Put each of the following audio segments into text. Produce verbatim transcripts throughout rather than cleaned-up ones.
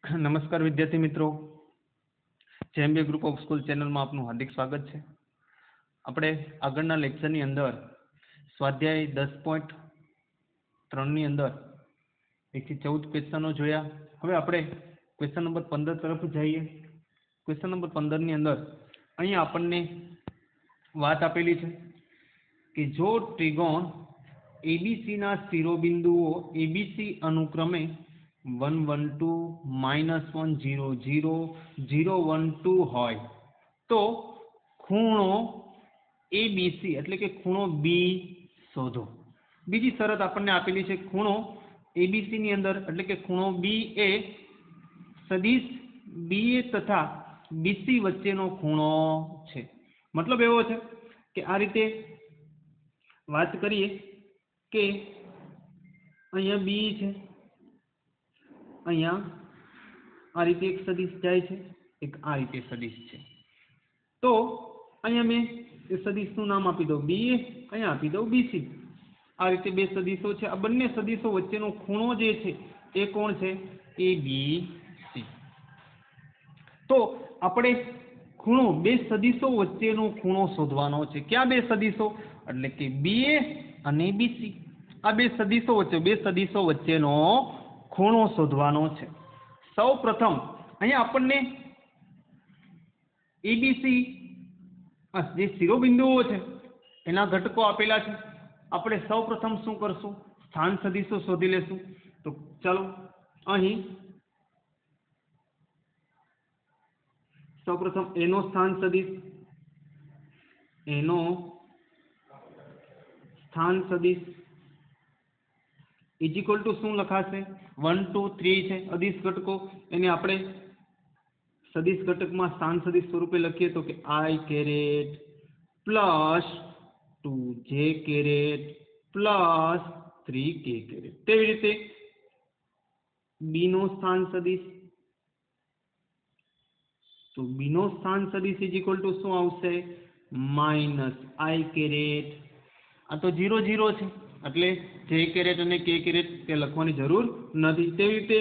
નમસ્કાર વિદ્યાર્થી મિત્રો, જેએમબી ગ્રુપ ઓફ સ્કૂલ ચેનલમાં આપનું હાર્દિક સ્વાગત છે. આપણે આગળના લેક્ચરની અંદર સ્વાધ્યાય દસ પોઈન્ટ ત્રણની અંદર એકથી ચૌદ ક્વેશ્ચનો જોયા. હવે આપણે ક્વેશ્ચન નંબર પંદર તરફ જઈએ. ક્વેશ્ચન નંબર પંદરની અંદર અહીંયા આપણને વાત આપેલી છે કે જો ત્રિકોણ એબીસીના શિરોબિંદુઓ એબીસી અનુક્રમે one one two minus one zero zero zero one two હોય તો ખૂણો એબીસી એટલે કે ખૂણો બી શોધો. બીજી શરત આપણને આપેલી છે ખૂણો એબીસી ની અંદર એટલે કે ખૂણો બી એ સદિશ બીએ તથા બીસી વચ્ચેનો ખૂણો છે. મતલબ એવો છે કે આ રીતે વાત કરીએ કે અહીંયા બી છે, અહીંયા આ રીતે એક સદિશ જાય છે, એક આ રીતે સદિશ છે. તો અહીંયા મેં એ સદિશનું નામ આપી દઉં બી એ, અહીંયા આપી દઉં બીસી. આ રીતે બે સદિશો છે. આ બંને સદિશો વચ્ચેનો ખૂણો જે છે એ કોણ છે? A B C. તો આપણે ખૂણો બે સદિશો વચ્ચેનો ખૂણો શોધવાનો છે. ક્યાં બે સદિશો? એટલે કે બી એ અને બીસી. આ બે સદિશો વચ્ચે બે સદિશો વચ્ચેનો ખૂણો શોધવાનો છે. સૌ પ્રથમ અહીંયા આપણને એબીસી જે શિરોબિંદુઓ છે એના ઘટકો આપેલા છે. આપણે સૌ પ્રથમ શું કરશું? સ્થાન સદિશો શોધી લેશું. તો ચાલો અહીં સૌ પ્રથમ એનો સ્થાન સદિશ એનો સ્થાન સદિશ ઇઝ ઇક્વલ ટુ શું લખાશે? વન ટુ થ્રી છે અદિશ ઘટકો, એને આપણે સદિશ ઘટકમાં સ્થાન સદિશ સ્વરૂપે લખીએ તો કે i caret plus two j caret plus three k caret. તેવી રીતે બી નો સ્થાન સદિશ, તો બી નો સ્થાન સદિશ ઇઝ ઇક્વલ ટુ શું આવશે? Minus i caret. આ તો ઝીરો ઝીરો છે એટલે જે કેરેટ અને કે કેરેટ તે લખવાની જરૂર નથી. તેવી રીતે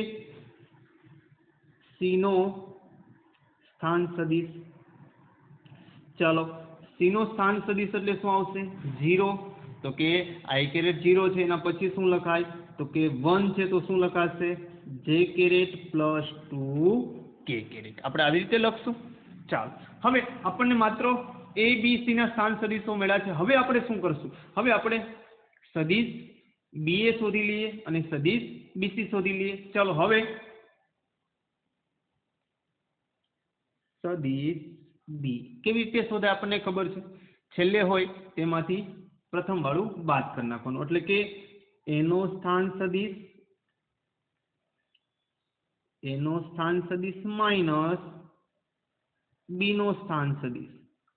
સી નો સ્થાન સદિશ, ચાલો સી નો સ્થાન સદિશ એટલે શું આવશે? ઝીરો. તો કે આઈ કેરેટ ઝીરો છે, એના પછી શું લખાય? તો કે વન છે તો શું લખાશે? J caret plus two k caret. આપણે આવી રીતે લખશું. ચાલો હવે આપણને માત્ર એ બી સી ના સ્થાન સદિશો મળ્યા છે. હવે આપણે શું કરશું? હવે આપણે સદિશ બી એ શોધી લઈએ અને સદિશ બીસી શોધી લઈએ. ચાલો હવે સદિશ બી કેવી રીતે શોધાય આપણને ખબર છે. છેલ્લે હોય તેમાંથી પ્રથમ વાળું બાદ કરી નાખવાનું એટલે કે એનો સ્થાન સદિશ એનો સ્થાન સદિશ માઇનસ બી નો સ્થાન સદિશ.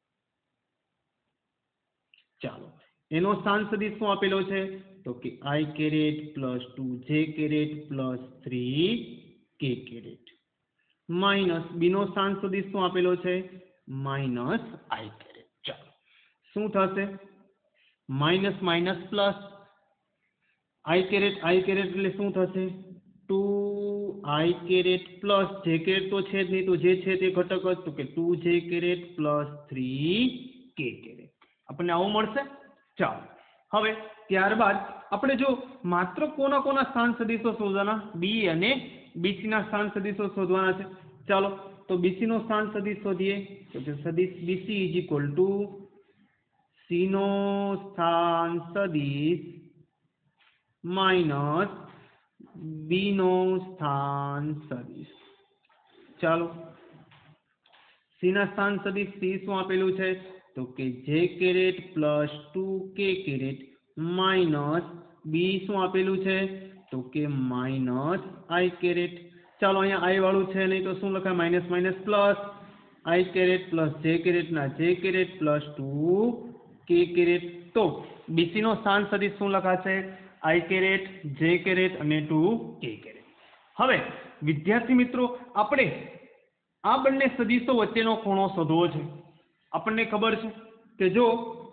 ચાલો એનો સ્થાન સદિશ શું આપેલો છે? તો કે i caret plus two j caret plus three k caret minus b નો સ્થાન સદિશ શું આપેલો છે? Minus i caret. ચાલો શું થશે? Minus minus plus i caret i caret એટલે શું થશે? Two i caret plus j caret તો છે જ નહીં, તો જે છે તે ઘટક જ, તો કે two j caret plus three k caret. આપણને આવું મળશે. ચાલો હવે ત્યારબાદ આપણે જો માત્ર કોના કોના સ્થાન સદિશો શોધવાના? બી અને બીસી ના સ્થાન સદિશો શોધવાના છે. ચાલો તો બીસી નો સ્થાન સદિશ શોધીએ તો કે સદિશ BC is equal to C નો સ્થાન સદિશ માઇનસ બી નો સ્થાન સદિશ. ચાલો સી ના સ્થાન સદિશ સી શું આપેલું છે? તો કે j caret plus two k caret minus b શું આપેલું છે? તો કે માઇનસ આઈ કેરેટ. ચાલો અહીંયા આઈ વાળું છે નહીં તો શું લખાય? Minus minus plus i caret plus j caret ના j caret plus two k caret. તો બીસી નો સ્થાન સદિશ શું લખાશે? આઈ કેરેટ જે કેરેટ અને ટુ કે કેરેટ. હવે વિદ્યાર્થી મિત્રો આપણે આ બંને સદિશો વચ્ચેનો ખૂણો શોધવો છે. આપણને ખબર છે કે જો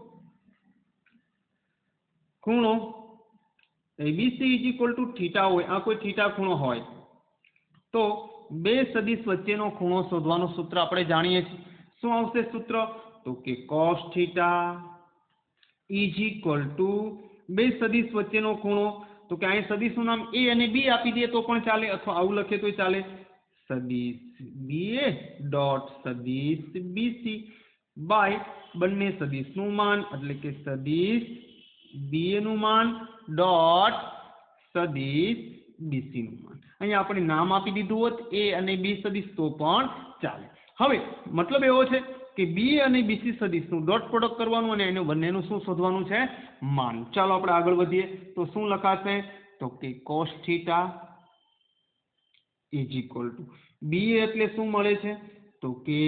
ખૂણો ABC is equal to theta હોય, આ કોઈ થીટા ખૂણો હોય તો બે સદિશ વચ્ચેનો ખૂણો શોધવાનું સૂત્ર આપણે જાણીએ છીએ. શું આવશે સૂત્ર? તો કે cos theta is equal to બે સદિશ વચ્ચેનો ખૂણો, તો કે અહીં સદિશનું નામ a અને b આપી દઈએ તો પણ ચાલે, અથવા આવું લખીએ તોય ચાલે, સદિશ ba ડોટ સદિશ bc બાય બંને સદિશનું માન, એટલે કે સદિશ ba નું માન ડોટ સદિશ bc નું માન. અહીંયા આપણે નામ આપી દીધું હોત a અને b સદિશ તો પણ ચાલે. હવે મતલબ એવો છે કે b અને bc સદિશનું ડોટ પ્રોડક્ટ કરવાનું અને એનું બંનેનું શું શોધવાનું છે? માન. ચાલો આપણે આગળ વધીએ. તો શું લખાશે? તો કે cos theta is equal to b એટલે શું મળે છે? તો કે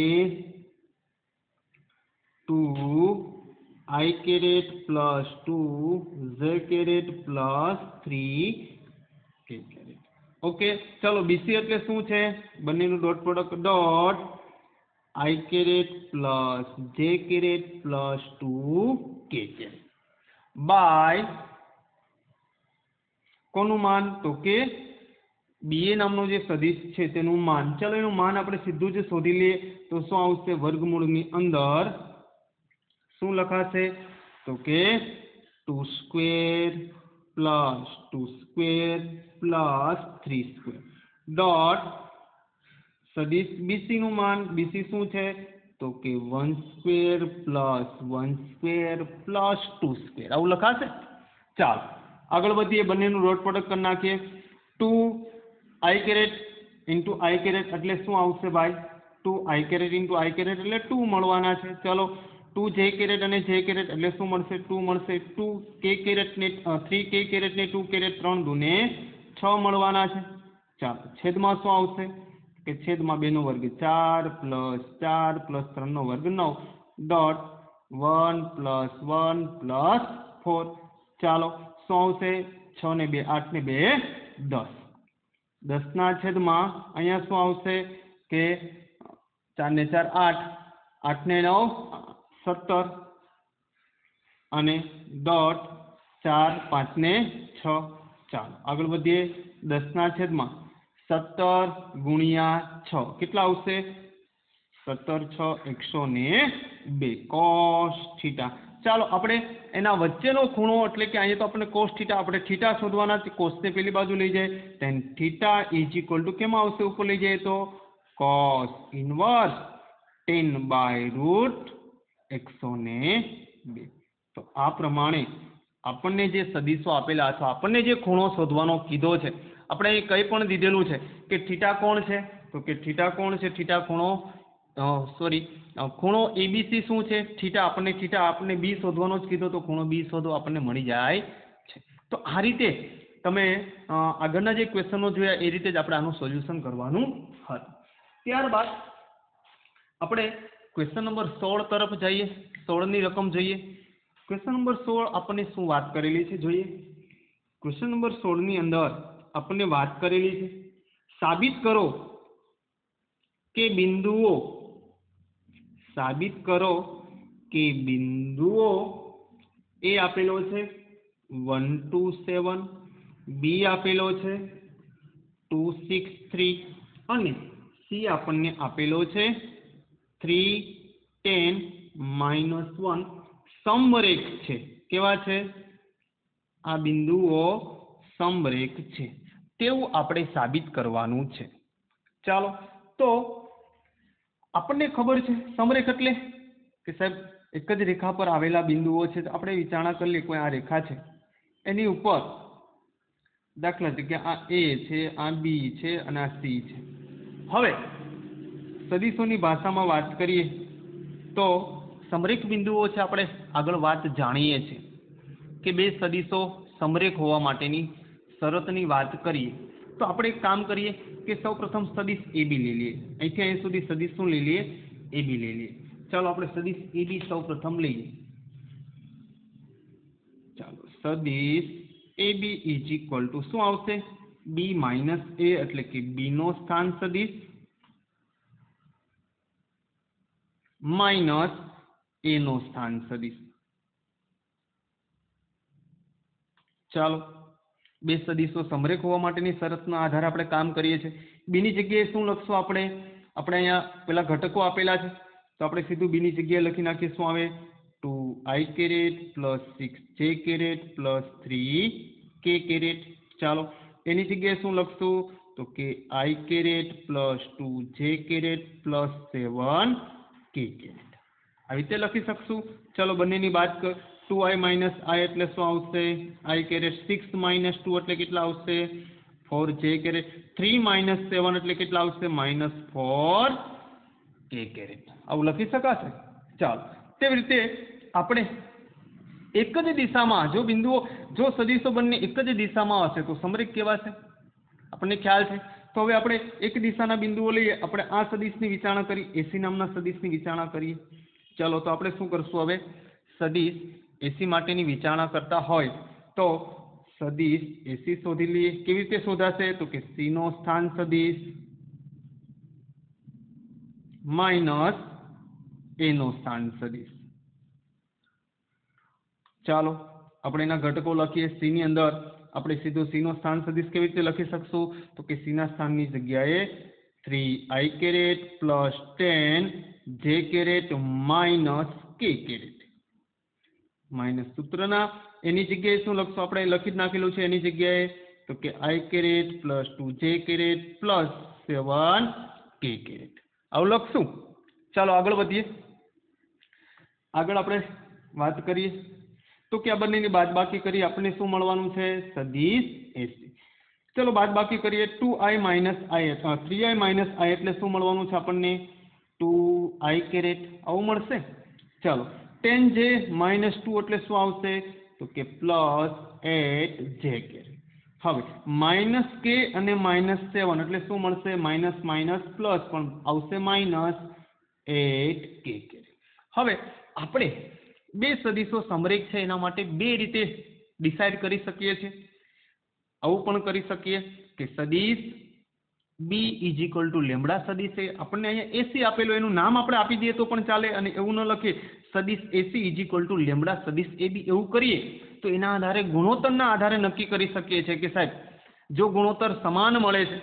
two i caret plus two j caret plus three k caret. Okay, ચાલો bc એટલે શું છે? બંનેનું dot product dot i caret plus j caret plus two k caret by કોનું માન? તો કે ba નામનો જે સદિશ છે તેનું માન. ચાલો એનું માન આપણે સીધું જ શોધી લઈએ. તો શું આવશે? વર્ગમૂળની અંદર શું લખાશે? તો કે two square plus two square plus three square dot સદિશ bc નું માન. bc શું છે? તો કે one square plus one square plus two square. આવું લખાશે. ચાલો આગળ વધીએ. બંનેનું ડોટ પ્રોડક્ટ કરી નાખીએ. Two i caret into i caret એટલે શું આવશે ભાઈ? Two i caret into i caret એટલે ટુ મળવાના છે. ચાલો ટુ j કેરેટ અને j કેરેટ એટલે શું મળશે? ટુ મળશે. ટુ k કેરેટ ને થ્રી k કેરેટ ને ટુ કેરેટ ત્રણ દુને છ મળવાના છે. ચાલો છેદમાં શું આવશે? કે છેદમાં બે નો વર્ગ ચાર પ્લસ ચાર પ્લસ ત્રણ નો વર્ગ નવ dot one plus one plus four. ચાલો શું આવશે? છ ને બે આઠ ને બે દસ. દસ ના છેદમાં અહીંયા શું આવશે? કે ચાર ને ચાર આઠ, આઠ ને નવ સત્તર અને ડોટ ચાર પાંચ ને છ. ચાલો આગળ વધીએ. દસ ના છેદમાં સત્તર ગુણ્યા છ કેટલા આવશે? સત્તર છ એકસો ને બે કોસ થીટા. ચાલો આપણે એના વચ્ચેનો ખૂણો એટલે કે અહીંયા તો આપણે કોસ થીટા આપણે થીટા શોધવાના છે. કોસને પેલી બાજુ લઈ જાય then theta is equal to કેમાં આવશે? ઉપર લઈ જાય તો cos inverse tan by root એકસો ને બે. તો આ પ્રમાણે આપણને જે સદિશો આપેલા અથવા આપણને જે ખૂણો શોધવાનો કીધો છે, આપણે અહીં કંઈ પણ દીધેલું છે કે થીટા કોણ છે? તો કે થીટા કોણ છે? થીટા ખૂણો સોરી ખૂણો એબીસી શું છે? થીટા આપણને થીટા આપણને બી શોધવાનો જ કીધો તો ખૂણો બી શોધો આપણને મળી જાય છે. તો આ રીતે તમે આગળના જે ક્વેશ્ચનો જોયા એ રીતે જ આપણે આનું સોલ્યુશન કરવાનું હતું. ત્યારબાદ આપણે ક્વેશ્ચન નંબર સોળ તરફ જઈએ. સોળની રકમ જોઈએ. ક્વેશ્ચન નંબર સોળ આપણને શું વાત કરેલી છે જોઈએ. ક્વેશ્ચન નંબર સોળ ની અંદર આપણને વાત કરેલી છે સાબિત કરો કે બિંદુઓ સાબિત કરો કે બિંદુઓ એ આપેલો છે વન ટુ સેવન, બી આપેલો છે ટુ સિક્સ થ્રી અને સી આપણને આપેલો છે થ્રી ટેન માઇનસ વન સમરેખ છે. કેવા છે? આ બિંદુઓ સમરેખ છે તેવું આપણે સાબિત કરવાનું છે. ચાલો તો આપણને ખબર છે સમરેખ એટલે કે સાહેબ એક જ રેખા પર આવેલા બિંદુઓ છે. તો આપણે વિચારણા કરી લઈએ કોઈ આ રેખા છે એની ઉપર દાખલા તરીકે આ એ છે, આ બી છે અને આ સી છે. હવે સદિશોની ભાષામાં વાત કરીએ તો સમરેખ બિંદુઓ છે. આપણે આગળ વાત જાણીએ છીએ કે બે સદિશો સમરેખ હોવા માટેની શરતની વાત કરીએ તો આપણે એક કામ કરીએ કે સૌ પ્રથમ સદિશ એ બી લઈ લઈએ. અહીંથી અહીં સુધી સદિશ શું લઈ લઈએ? એ બી લઈ લઈએ. ચાલો આપણે સદિશ એ બી સૌ પ્રથમ લઈએ. ચાલો સદિશ A B is equal to શું આવશે? બી માઇનસ એ એટલે કે બી નો સ્થાન સદિશ માઇનસ એ નો સ્થાન સદિશ. ચાલો બે સદીશો સમરેખ હોવા માટેની શરતના આધારે આપણે કામ કરીએ છીએ. બીની જગ્યાએ શું લખશું આપણે? આપણે અહીંયા પેલા ઘટકો આપેલા છે તો આપણે સીધું બીની જગ્યાએ લખી નાખીએ. શું આવે? Two i caret plus six j caret plus three k caret. ચાલો એની જગ્યાએ શું લખશું? તો કે i caret plus two j caret plus seven k caret. આવી રીતે લખી શકશું. ચલો બંનેની બાદ કર. ટુ આઈ માઇનસ આઈ એટલે શું આવશે? I caret. Six minus two એટલે કેટલા આવશે? ફોર જે કેરેટ. થ્રી માઇનસ સેવન એટલે કેટલા આવશે? Minus four k caret. આવું લખી શકાશે. ચાલો તેવી રીતે આપણે એક જ દિશામાં જો બિંદુઓ જો સદીશો બંને એક જ દિશામાં હશે તો સમરેખ કહેવાશે. આપણને ખ્યાલ છે. તો હવે આપણે એક દિશાના બિંદુઓ લઈએ. આપણે આ સદીશની વિચારણા કરી, એસી નામના સદીશની વિચારણા કરીએ. ચલો તો આપણે શું કરશું? હવે સદીશ એસી માટેની વિચારણા કરતા હોય તો સદીશ એસી શોધી લઈએ. કેવી રીતે શોધાશે? તો કે સી નો સ્થાન સદીશ માઇનસ એ નો સ્થાન સદીશ. ચાલો આપણે એના ઘટકો લખીએ. સી ની અંદર આપણે સીધો સી નો સ્થાન સદીશ કેવી રીતે લખી શકશું? તો કે સી ના સ્થાનની જગ્યાએ three i caret plus ten j caret minus k caret. Minus સૂત્રના એની જગ્યાએ શું લખશું? આપણે લખી જ નાખેલું છે એની જગ્યાએ. તો કે i caret plus two j caret plus seven k caret. આવું લખશું. ચાલો આગળ વધીએ. આગળ આપણે વાત કરીએ તો કે આ બંનેની બાદબાકી કરી આપણને શું મળવાનું છે? સદીશ એસી. ચલો બાદબાકી કરીએ. Two i minus i three i minus i એટલે શું મળવાનું છે આપણને? Two i caret. આવું મળશે. ચાલો ટેન જે માઇનસ ટુ એટલે શું આવશે? તો કે પ્લસ એટ જે કેરેટ. હવે માઇનસ કે અને માઇનસ સેવન એટલે શું મળશે? માઇનસ માઇનસ પ્લસ પણ આવશે માઇનસ એટ કે કેરેટ. હવે આપણે બે સદીશો સમરેખ છે એના માટે બે રીતે ડિસાઇડ કરી શકીએ છીએ. આવું પણ કરી શકીએ કે સદીશ B is equal to lambda સદીશ છે. આપણને અહીંયા એસી આપેલું એનું નામ આપણે આપી દઈએ તો પણ ચાલે, અને એવું ન લખીએ સદીશ AC is equal to lambda સદીશ એ બી. એવું કરીએ તો એના આધારે ગુણોત્તરના આધારે નક્કી કરી શકીએ છીએ કે સાહેબ જો ગુણોત્તર સમાન મળે છે,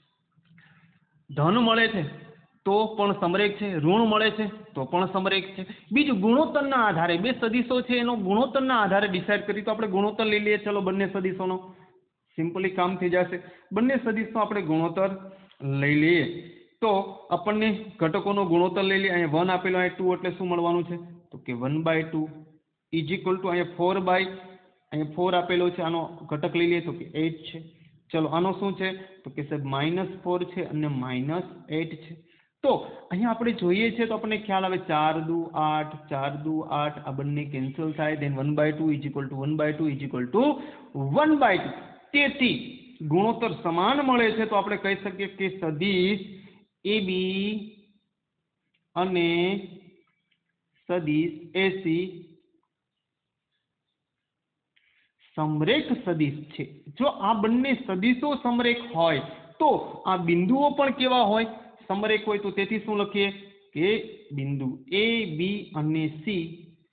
ધન મળે છે તો પણ સમરેખ છે, ઋણ મળે છે તો પણ સમરેખ છે. બીજું ગુણોત્તરના આધારે બે સદીશો છે એનો ગુણોત્તરના આધારે ડિસાઇડ કરી તો આપણે ગુણોત્તર લઈ લઈએ. ચલો બંને સદીશોનો સિમ્પલી કામ થઈ જશે. બંને સદીશનો આપણે ગુણોત્તર લઈ લઈએ તો આપણને ઘટકોનો ગુણોત્તર લઈ લઈએ. અહીંયા વન આપેલો, અહીંયા ટુ એટલે શું મળવાનું છે? તો કે one by two is equal to અહીંયા ફોર બાય અહીંયા ફોર આપેલો છે, આનો ઘટક લઈ લઈએ તો કે એટ છે. ચલો આનો શું છે? તો કે સાહેબ માઇનસ ફોર છે અને માઇનસ એટ છે. તો અહીંયા આપણે જોઈએ છે તો આપણને ખ્યાલ આવે ચાર દુ આઠ, ચાર દુ આઠ, આ બંને કેન્સલ થાય. Then one by two is equal to one by two is equal to one by two. તેથી ગુણોત્તર સમાન મળે છે તો આપણે કહી શકીએ કે સદીશ એ બી અને સદીશ એસી સમરેખ સદીશ છે. જો આ બંને સદીશો સમરેખ હોય તો આ બિંદુઓ પણ કેવા હોય? સમરેખ હોય. તો તેથી શું લખીએ કે બિંદુ એ બી અને સી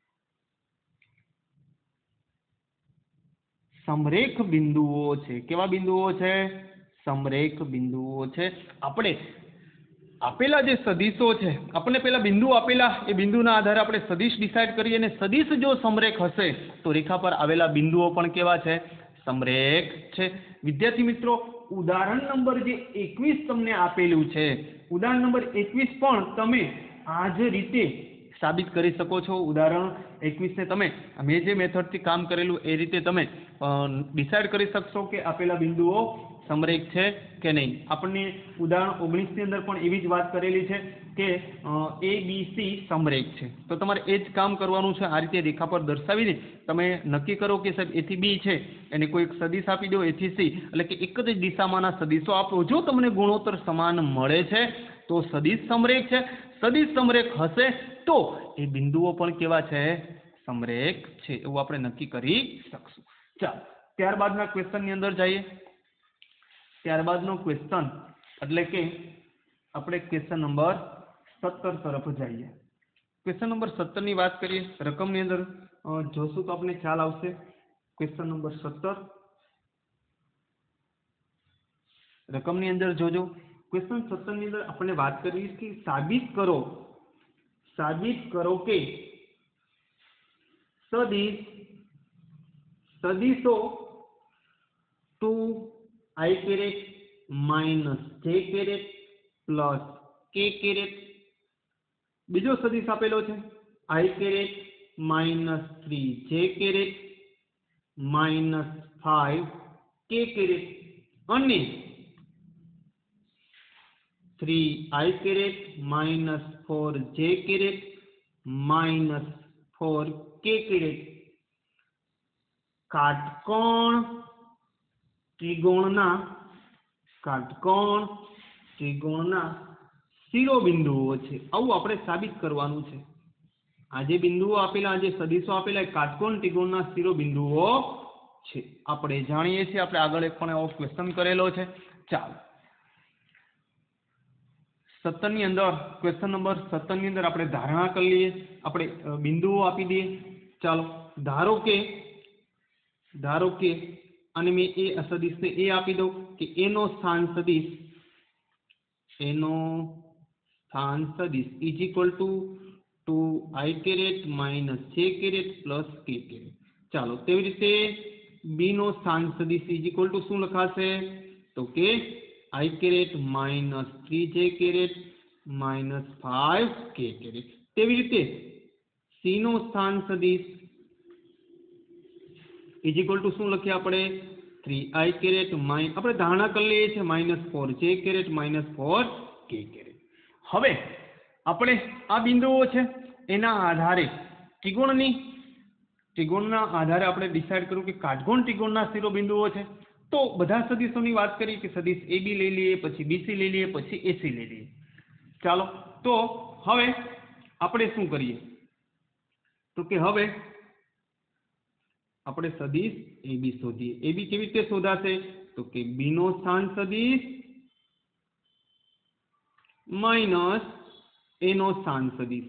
સમરેખ બિંદુઓ છે. કેવા બિંદુઓ છે? સમરેખ બિંદુઓ છે. આપણે આપેલા જે સદીશો છે આપણને પેલા બિંદુ આપેલા, એ બિંદુના આધારે આપણે સદીશ ડિસાઇડ કરીએ અને સદીશ જો સમરેખ હશે તો રેખા પર આવેલા બિંદુઓ પણ કેવા છે? સમરેખ છે. વિદ્યાર્થી મિત્રો ઉદાહરણ નંબર જે એકવીસ તમને આપેલું છે, ઉદાહરણ નંબર એકવીસ પણ તમે આ જ રીતે સાબિત કરી શકો છો. ઉદાહરણ એકવીસ ને તમે મેં જે મેથડથી કામ કરેલું એ રીતે તમે ડિસાઇડ કરી શકશો કે આપેલા બિંદુઓ સમરેખ છે કે નહીં. આપણને ઉદાહરણ ઓગણીસ ની અંદર પણ એવી જ વાત કરેલી છે કે એ બી સી સમરેખ છે. તો તમારે એ જ કામ કરવાનું છે. આ રીતે રેખા પર દર્શાવીને તમે નક્કી કરો કે સાહેબ એથી બી છે એને કોઈ એક સદીશ આપી દો, એથી સી એટલે કે એક જ દિશામાંના સદીશો આપો. જો તમને ગુણોત્તર સમાન મળે છે તો સદીશ સમરેખ છે. સદીશ સમરેખ હશે તો એ બિંદુઓ પણ કેવા છે? સમરેખ છે. એવું આપણે નક્કી કરી શકશું. ચાલો ત્યારબાદના ક્વેશ્ચનની અંદર જઈએ. ત્યારબાદનો ક્વેશ્ચન એટલે કે આપણે ક્વેશ્ચન નંબર સત્તર તરફ જઈએ. ક્વેશ્ચન નંબર સત્તર ની વાત કરીએ. રકમની અંદર જોશું તો આપણે ખ્યાલ આવશે. ક્વેશ્ચન નંબર સત્તર રકમની અંદર જોજો ક્વેશ્ચન સત્તર ની અંદર આપણે વાત કરી કે સાબિત કરો સાબિત કરો કે સદિશ સદિશો two i caret minus j caret plus k caret, બીજો સદિશ આપેલો છે i caret minus three j caret minus five k caret અને three i caret minus four j caret minus four k caret काटकोण त्रिकोणना काटकोण त्रिकोणना शिरोबिंदुओ छे आवुं आपणे साबित करवानुं छे। आ जे बिंदुओ आपेला जे सदिशो आपेला काटकोण त्रिकोणना शिरोबिंदुओ छे आपणे जाणीए छीए। आपणे आगळ एक पण एवो क्वेश्चन करेलो छे। चालो सत्तर ની અંદર क्वेश्चन नंबर सत्तर ની અંદર આપણે ધારણા કરી લઈએ, આપણે બિંદુઓ આપી દઈએ। ચાલો ધારો કે ધારો કે અને મેં એ સદિશને એ આપી દઉં કે એનો સ્થાન સદિશ એનો સ્થાન સદિશ is equal to two i caret minus j caret plus k caret. ચાલો તેવી રીતે બી નો સ્થાન સદિશ ઇઝ ઇક્વલ ટુ શું લખાશે તો કે i caret minus three j caret minus five k caret. तेवी रीते सी नो स्थान सदिश इज इक्वल टू शू लखीए आपणे थ्री आई कैरेट माइन आपणे धारणा कर लीए छे minus four j caret minus four k caret. हवे आपणे आ बिंदुओ छे एना आधारे त्रिकोणनी त्रिकोणना आधारे आपणे डिसाइड करूं के काटकोण त्रिकोणना शिरोबिंदुओ छे। तो बधा सदिशोनी बात करी कि सदिश ए बी लई लीए पछी बीसी लई लीए पछी एसी लई लीए। चालो तो हवे आपणे शुं करीए तो के हवे आपणे सदिश ए बी शोधीए। ए बी केवी रीते शोधाशे तो के बी नो स्थान सदिश माइनस ए नो स्थान सदिश।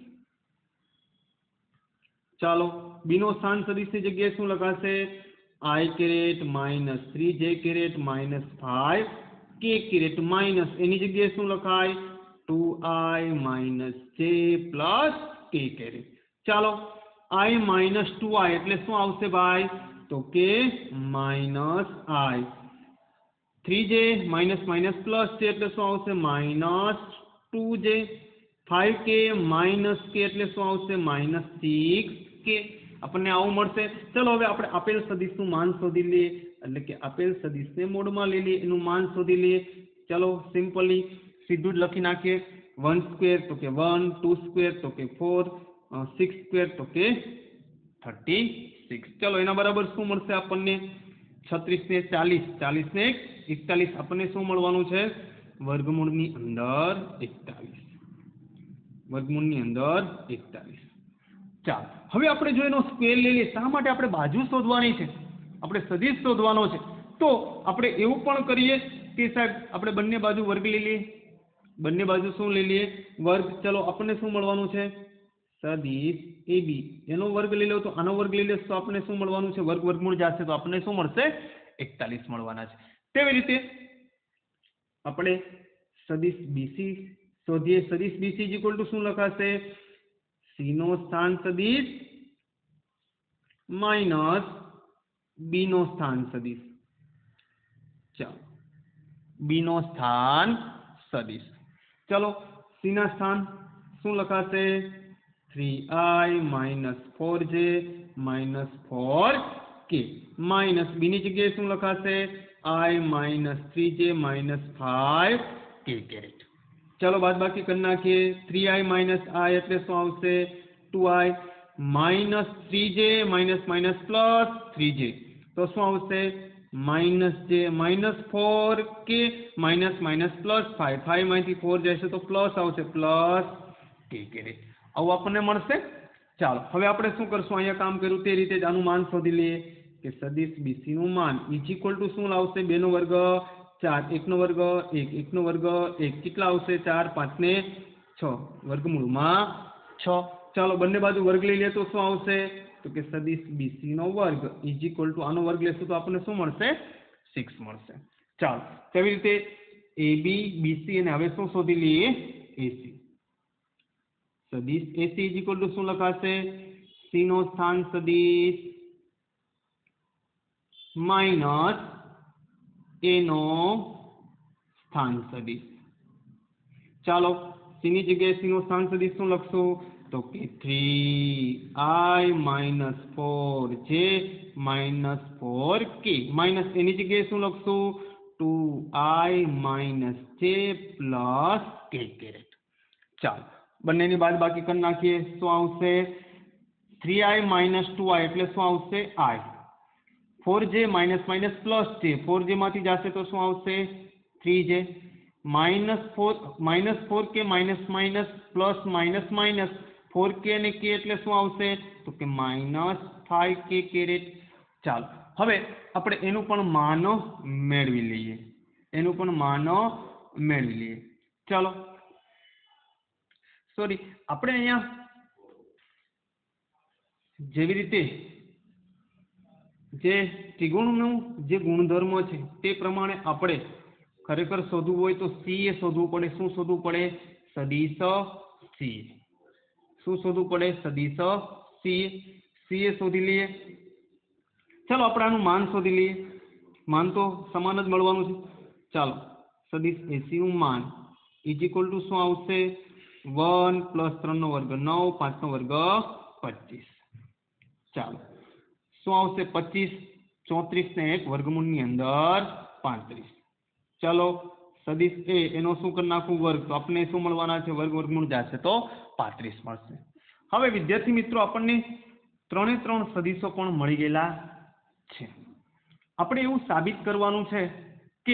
चालो बी नो स्थान सदिश ની જગ્યાએ શું લખાશે i caret minus three j caret minus five k caret minus एनी जगह शू लखाय two i minus j plus k caret. चलो आई माइनस टू आई एटले शू आवशे भाई तो के minus i three j minus minus plus j एटले शू आवशे minus two j five k minus k एटले शू आवशे माइनस सिक्स के આપણને આવું મળશે। ચલો હવે આપણે આપેલ સદિશનું માન શોધી લઈએ એટલે કે આપેલ સદિશને મોડમાં લઈ લઈએ એનું માન શોધી લઈએ। ચલો સિમ્પલી સીધું જ લખી નાખીએ वन સ્ક્વેર તો કે वन टू સ્ક્વેર તો કે फोर सिक्स સ્ક્વેર તો કે थर्टी सिक्स। चलो એના બરાબર શું મળશે આપણને छत्रीस ને चालीस चालीस ने इकतालीस આપણને શું મળવાનું છે વર્ગમૂળની અંદર इकतालीस વર્ગમૂળની અંદર इकतालीस। ચાલો હવે આપણે જો એનો સ્ક્વેર લઈ લઈએ શા માટે આપણે બાજુ શોધવાની છે આપણે સદિશ શોધવાનો છે તો આપણે એવું પણ કરીએ કે સાહેબ આપણે બંને બાજુ વર્ગ લઈ લઈએ બંને બાજુ શું લઈ લઈએ વર્ગ। ચલો આપણને શું મળવાનું છે સદિશ એ બી એનો વર્ગ લઈ લો તો આનો વર્ગ લઈ લેશો તો આપણને શું મળવાનું છે વર્ગ વર્ગમૂળ જશે તો આપણને શું મળશે इकतालीस મળવાના છે। તેવી રીતે આપણે સદિશ બીસી શોધીએ સદિશ બીસી ઇઝ ઇક્વલ ટુ શું લખાશે सी नो स्थान सदिश माइनस बी नो स्थान सदिश। चलो बी नो स्थान सदिश चलो सी ना स्थान शू लखाशे three i minus four j minus four k minus B नी जगह शू लखाशे i minus three j minus five k caret. चलो बाद बाकी कर नाखिए थ्री आई माइनस आई एटले शू आवशे two i minus three j minus minus plus three j तो शू आवशे minus j minus four k minus minus plus five five मांथी फोर जशे तो प्लस आवशे प्लस के कैरेट आवुं आपणे मळशे। चालो हवे आपणे शुं करशुं अहींया काम कर्युं ते रीते ज आनुं मान शोधी लईए के सदिश बीसी नुं मान इज इक्वल टू शुं आवशे बे नो वर्ग चार एक नो वर्ग एक एक नो वर्ग एक कितला आवशे चार पांच ने छ वर्गमूळमां छ। चलो बंने बाजू वर्ग लई लीए तो शुं आवशे तो के सदिश बीसी नो वर्ग इज इक्वल टू आनो वर्ग लेशुं तो आपणे शुं मळशे सिक्स मळशे। चालो तेवी रीते ए बी बी सी અને હવે શું શોધી લઈએ એસી સદિશ એસી ઇઝ ઇક્વલ ટુ શું લખાશે સી નો સ્થાન સદિશ માઇનસ એ નો સ્થાન સદિશ ચાલો સી ની જગ્યાએ સી નો સ્થાન સદિશ શું લખશું તો કે three i minus four j minus four k minus એની જગ્યાએ શું લખશું two i minus j plus k caret ચાલો બંનેની બાદ બાકી કરી નાખીએ શું આવશે three i minus two i એટલે શું આવશે i four j minus minus plus j four j माथी जाशे तो शुं आवशे three j minus four minus four k minus minus plus minus minus four k ने के एटले शुं आवशे तो के माइनस फाइव के केरेट चालो हवे आपणे एनुं पण मान मेळवी लईए एनुं पण मान मेळवी लईए चालो सॉरी आपणे अहींया जेवी रीते जे त्रिगुणनु जे गुणधर्म छे ते प्रमाणे आपणे खरेखर शोधवुं होय तो सी ए शोधवुं पड़े शुं शोधवुं पड़े सदिश सी शुं शोधवुं पड़े सदिश सी सी ए शोधी लईए चलो आपणे आनुं मान शोधी लईए मान तो समान ज मळवानुं छे चालो सदिश एसी नुं मान इज इक्वल टू शुं आवशे वन प्लस त्रण नो वर्ग नौ पांच नो वर्ग पच्चीस चालो શું આવશે પચીસ ચોત્રીસ ને એક વર્ગમૂળની અંદર પાંત્રીસ ચાલો સદિશ એ એનો શું કરી નાખું વર્ગ તો આપણે શું મળવાના છે વર્ગ વર્ગમૂળ જશે તો પાંત્રીસ મળશે હવે વિદ્યાર્થી મિત્રો આપણને ત્રણે ત્રણ સદિશો પણ મળી ગયેલા છે આપણે એવું સાબિત કરવાનું છે કે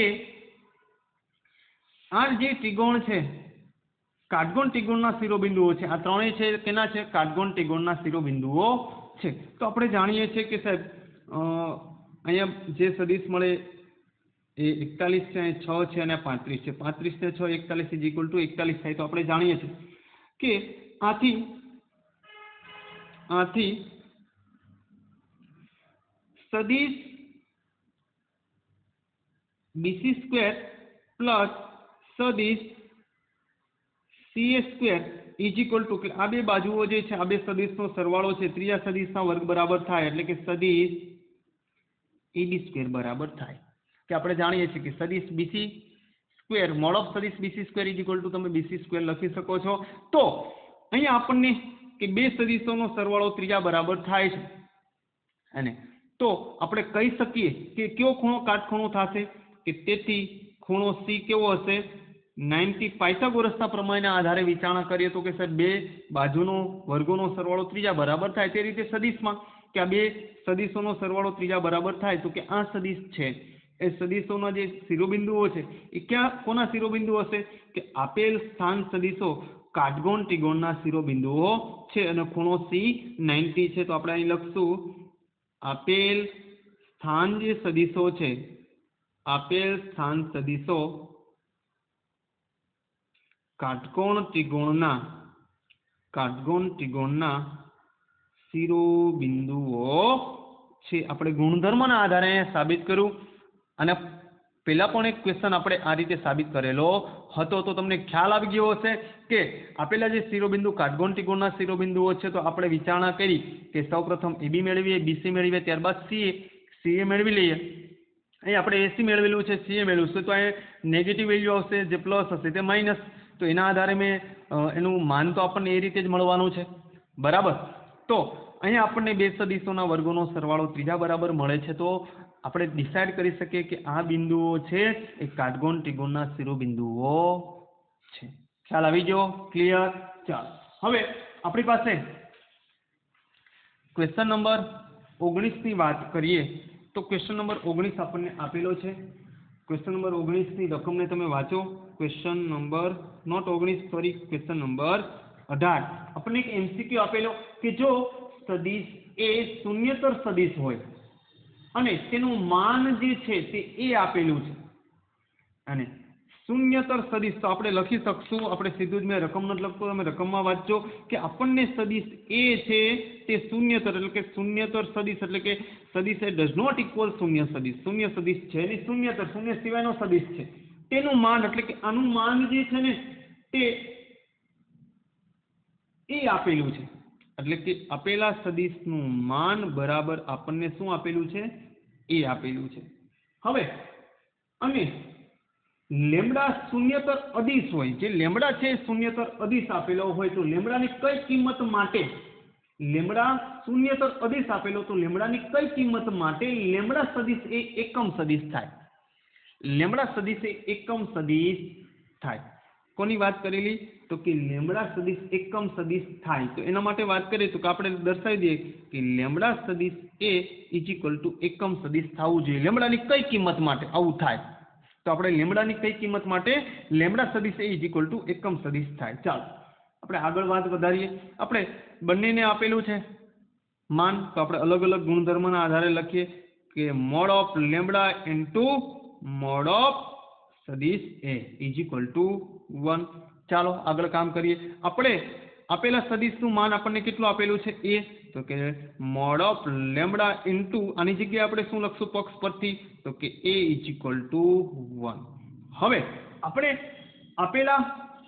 આ જે ત્રિકોણ છે કાટકોણ ત્રિકોણના શિરોબિંદુઓ છે આ ત્રણેય છે કેના છે કાટકોણ ત્રિકોણના શિરોબિંદુઓ છે તો આપણે જાણીએ છીએ કે સાહેબ અહીંયા જે સદિશ મળે એ એકતાલીસ છે છ છે અને પાંત્રીસ છે પાંત્રીસ ને છ એકતાલીસ ઇઝ ઇક્વલ ટુ એકતાલીસ થાય તો આપણે જાણીએ છીએ કે આથી આથી સદિશ બીસી સ્ક્વેર પ્લસ સદિશ CA square is equal to आ बे बाजुओ जे छे आ बे सदिशनो सरवाळो छे त्रीजा सदिशना वर्ग बराबर थाय एटले के सदिश एबी स्क्वेर बराबर थाय के आपणे जाणीए छीए के सदिश बीसी स्क्वेर मोड ऑफ सदिश BC square is equal to तमे बीसी स्क्वेर लखी शको छो तो अहींया आपणने के बे सदिशोनो सरवाळो त्रीजा बराबर थाय छे अने तो आपणे कही सकीए के क्यो खूणो काटखूणो थशे के तेथी खूणो सी केवो हशे नाइंटी पाइथागोरसना प्रमेयना आधारे विचारणा करीए तो के सर बे बाजुनो वर्गोनो सरवाळो त्रीजा बराबर थाय ते रीते सदिशमां के आ बे सदिशोनो सरवाळो त्रीजा बराबर थाय तो के आ सदिश छे ए सदिशोना जे शिरोबिंदुओ छे ए क्या कोना शिरोबिंदुओ हशे के आपेल स्थान सदिशो काटकोण त्रिकोणना शिरोबिंदुओ छे अने खूणो सी नाइंटी छे तो आपणे અહીં લખશું आपेल स्थान जे सदिशो छे आपेल स्थान सदिशो काटकोण त्रिकोणना काटकोण त्रिकोणना शिरोबिंदुओ छे आपणे गुणधर्मना आधारे साबित कर्युं अने पेला पण एक क्वेश्चन आपणे आ रीते साबित करेलो हतो तो तमने ख्याल आवी गयो हशे के आपेला जे शिरोबिंदु काटकोण त्रिकोणना शिरोबिंदुओ छे तो आपणे विचारणा करी के सौप्रथम एबी मेळवीए बीसी मेळवीए त्यारबाद सीए सीए मेळवी लईए અહીં આપણે એસી મેળવેલું છે સીએ મેળવ્યું છે તો અહીં નેગેટિવ વેલ્યુ આવશે જે પ્લસ હશે તે માઇનસ તો એના આધારે મેં એનું માન તો આપણને એ રીતે જ મળવાનું છે બરાબર તો અહીં આપણને બે સદિશોના વર્ગોનો સરવાળો ત્રીજા બરાબર મળે છે તો આપણે ડિસાઇડ કરી શકીએ કે આ બિંદુઓ છે એ કાટકોણ ત્રિકોણના શિરોબિંદુઓ છે ખ્યાલ આવી ગયો ક્લિયર ચાલો હવે આપણી પાસે ક્વેશ્ચન નંબર ઓગણીસ ની વાત કરીએ तो क्वेश्चन नंबर ओगनीस आपने आपेलो है क्वेश्चन नंबर ओगनीस की रकम ने तमे वाँचो क्वेश्चन नंबर नॉट ओगनीस सॉरी क्वेश्चन नंबर अठार अपने एक एमसीक्यू आपेलो कि जो सदिश ए शून्यतर सदिश होय अने तेनुं मान जे छे ते ए आपेलुं छे अने शून्यतर सदिश तो आपणे लखी शकशुं आपणे सीधुं ज मैं रकम नथी लखतो तमे रकममां वांचो कि आपणने सदिश ए छे ते शून्यतर एटले के शून्यतर सदिश एटले के सदिश ए डज नॉट इक्वल शून्य सदिश शून्य सदिश छे नहीं शून्यतर शून्य सिवायनो सदिश छे તેનું માન એટલે કે આનું માન જે છે ને તે એ આપેલું છે, એટલે કે આપેલા સદિશનું માન બરાબર આપણને શું આપેલું છે? એ આપેલું છે. હવે અને લેમડા શૂન્યતર અદિશ હોય, જે લેમડા છે શૂન્યતર અદિશ આપેલો હોય તો લેમડાની કઈ કિંમત માટે લેમડા શૂન્યતર અદિશ આપેલો તો લેમડાની કઈ કિંમત માટે લેમડા સદિશ એ એકમ સદિશ થાય? લેમડા સદિશ એ એકમ સદિશ થાય. કોની વાત કરેલી? તો કે લેમડા સદિશ એકમ સદિશ થાય. તો એના માટે વાત કરીએ તો કે આપણે દર્શાવી દઈએ કે લેમડા સદિશ એ ઇઝ ઇક્વલ ટુ એકમ સદિશ થવું જોઈએ. લેમડાની કઈ કિંમત માટે આવું થાય? તો આપણે લેમડાની કઈ કિંમત માટે લેમડા સદિશ એ ઇઝ ઇક્વલ ટુ એકમ સદિશ થાય. ચાલો આપણે આગળ વાત વધારીએ. આપણે બંનેને આપેલું છે માન, તો આપણે અલગ અલગ ગુણધર્મના આધારે લખીએ કે mod of lambda into mod of સદિશ A is equal to one. ચાલો આગળ કામ કરીએ. આપણે આપેલા સદિશનું માન આપણને કેટલું આપેલું છે? એ. તો કે મોડ ઓફ લેમડા ઇન્ટુ આની જગ્યાએ આપણે શું લખશું પક્ષ પરથી? તો કે A is equal to one. હવે આપણે આપેલા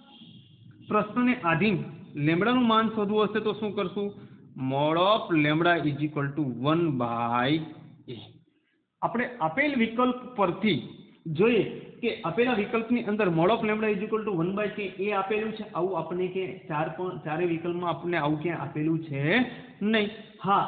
પ્રશ્નને આધીન લેમડાનું માન શોધવું હશે તો શું કરશું? Mod of lambda is equal to one by A. આપણે આપેલ વિકલ્પ પરથી જોઈએ કે આપેલા વિકલ્પની અંદર mod of lambda is equal to one by કે એ આપેલું છે. આવું આપણને કે ચાર પણ ચારે વિકલ્પમાં આપણને આવું ક્યાં આપેલું છે નહીં. હા,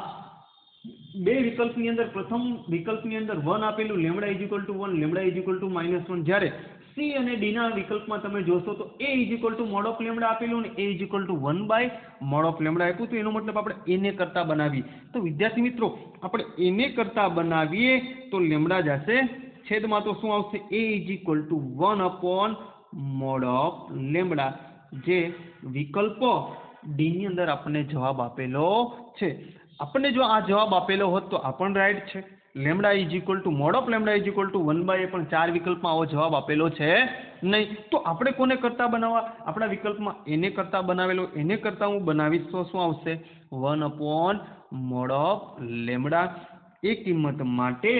બે વિકલ્પની અંદર પ્રથમ વિકલ્પની અંદર વન આપેલું, lambda is equal to one, lambda is equal to minus one. જ્યારે સી અને ડી ના વિકલ્પમાં તમે જોશો તો A is equal to mod of lambda આપેલું અને A is equal to one by mod of lambda આપ્યું. તો એનો મતલબ આપણે એને કરતા બનાવીએ. તો વિદ્યાર્થી મિત્રો આપણે એને કરતા બનાવીએ તો લેમડા જશે છેદમાં, તો શું આવશે? A is equal to one upon mod of lambda, જે વિકલ્પો ડી ની અંદર આપણને જવાબ આપેલો છે. આપણને જો આ જવાબ આપેલો હોત તો આ પણ રાઈટ છે. Lambda is equal to mod of lambda is equal to one by A પણ ચાર વિકલ્પમાં આવો જવાબ આપેલો છે નહીં. તો આપણે કોને કરતા બનાવવા? આપણા વિકલ્પમાં એને કરતા બનાવેલો, એને કરતા હું બનાવીશ તો શું આવશે? One upon mod of lambda. એ કિંમત માટે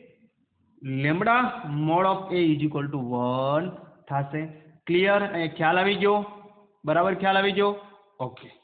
lambda mod of A is equal to one થશે. ક્લિયર? ખ્યાલ આવી ગયો? બરાબર ખ્યાલ આવી ગયો? ઓકે.